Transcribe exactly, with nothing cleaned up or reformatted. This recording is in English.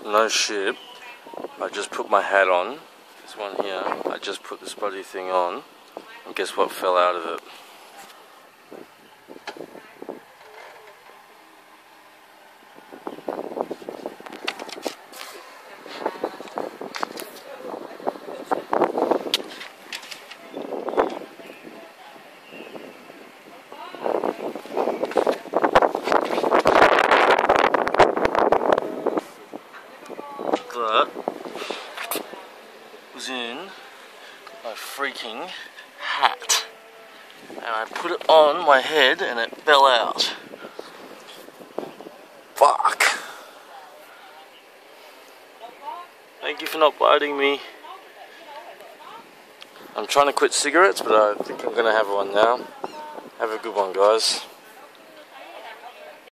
No shit. I just put my hat on. This one here. I just put this bloody thing on. And guess what fell out of it? That was in my freaking hat, and I put it on my head and it fell out. Fuck. Thank you for not biting me. I'm trying to quit cigarettes, but I think I'm gonna have one now. Have a good one, guys.